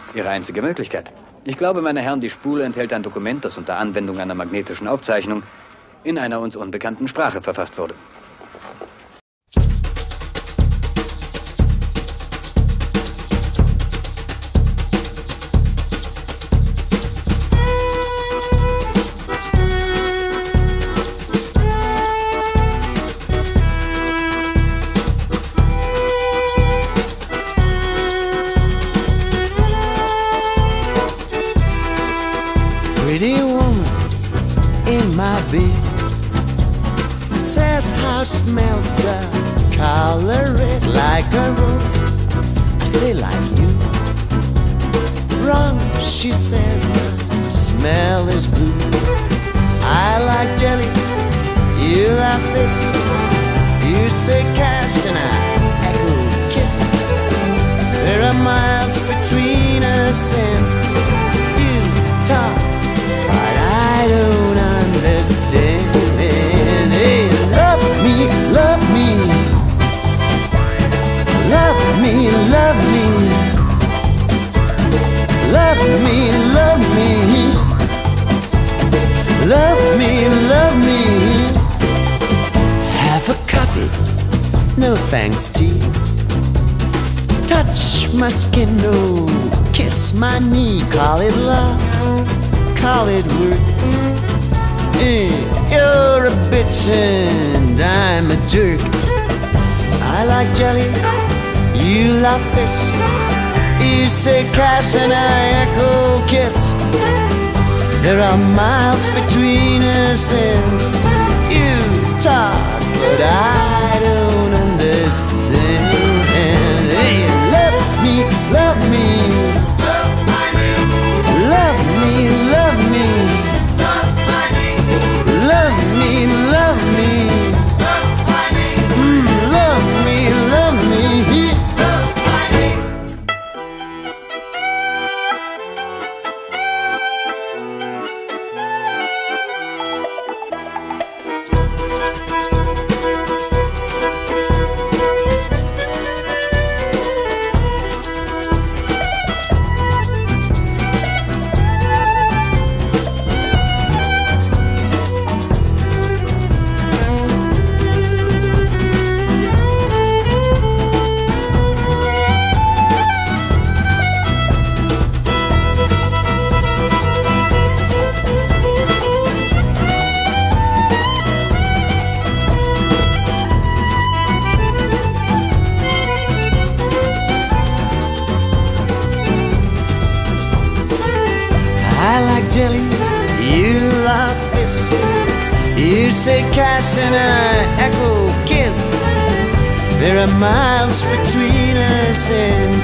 Ihre einzige Möglichkeit. Ich glaube, meine Herren, die Spule enthält ein Dokument, das unter Anwendung einer magnetischen Aufzeichnung in einer uns unbekannten Sprache verfasst wurde. Pretty woman in my bed says how smells the color red like a rose. I say like you. Wrong, she says my smell is blue. I like jelly, you like fish. You say cash and I echo kiss. There are miles between us and you talk, but I don't understand. Hey, love me, love me, love me, love me, love me, love me, love me, love me. Have a coffee, no thanks, tea. Touch my skin, no, kiss my knee. Call it love, call it work. You're a bitch and I'm a jerk. I like jelly, you love fish. You say cash and I echo kiss. There are miles between us and you talk, but I don't understand. Hey, love me, love me, love me, love me, love me, love me, love me, love me. I like jelly, you love fish. You say cash and I echo kiss. There are miles between us and